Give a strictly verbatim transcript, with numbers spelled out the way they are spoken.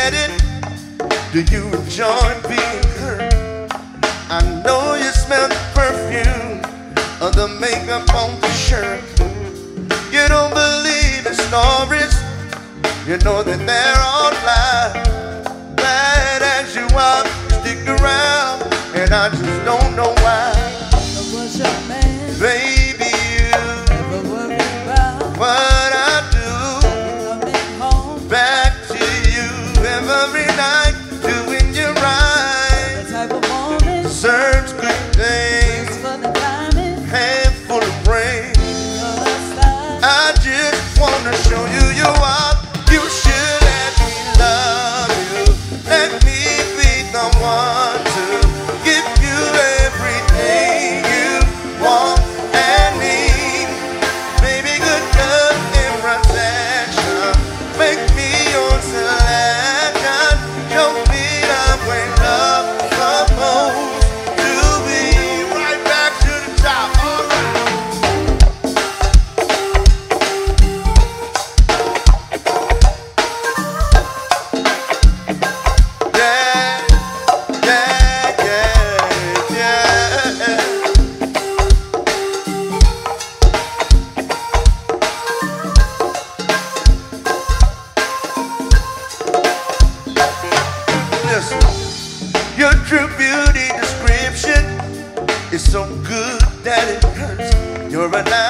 getting? Do you enjoy being hurt? I know you smell the perfume of the makeup on the shirt. You don't believe the stories, you know that they're all lies. Bad as you are, stick around, and I just don't know why. What's your man? Baby, you Never worry about what I do. coming home. Back to you every night, doing you right. The type of woman Search good things, for the diamond. handful of rain. Your style. I just wanna show you you are. You should let me love you. Let me be the one to give you everything you want and need. Baby, good love and protection. Make me your selection. Show me love when love's supposed to be. Right back to the top. All right. Yeah, yeah, yeah, yeah. Listen, your true beauty description is so good that it hurts. You're a